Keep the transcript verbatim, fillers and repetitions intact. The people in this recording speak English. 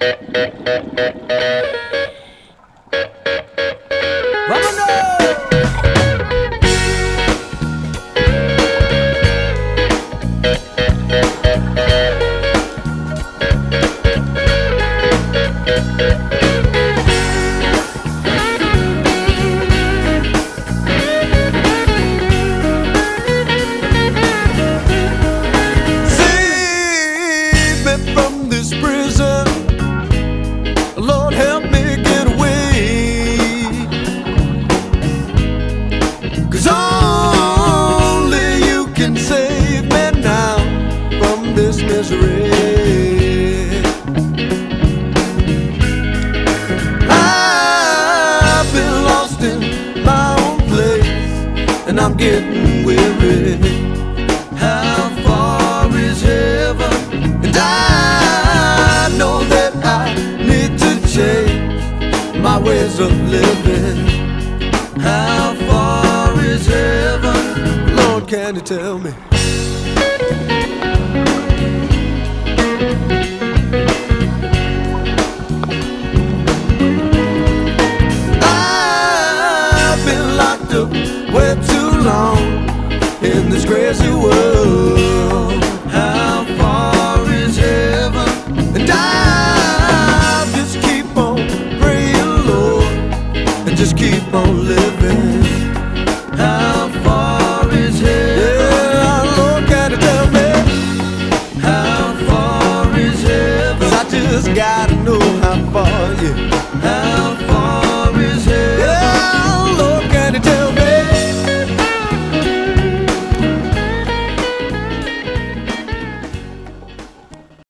And I'm getting weary. How far is heaven? And I know that I need to change my ways of living. How far is heaven? Lord, can you tell me? I've been locked up way too long in this crazy world. How far is heaven? And I just keep on praying, Lord, and just keep on living. How far is heaven? Yeah, Lord, can you tell me? How far is heaven? 'Cause I just gotta know.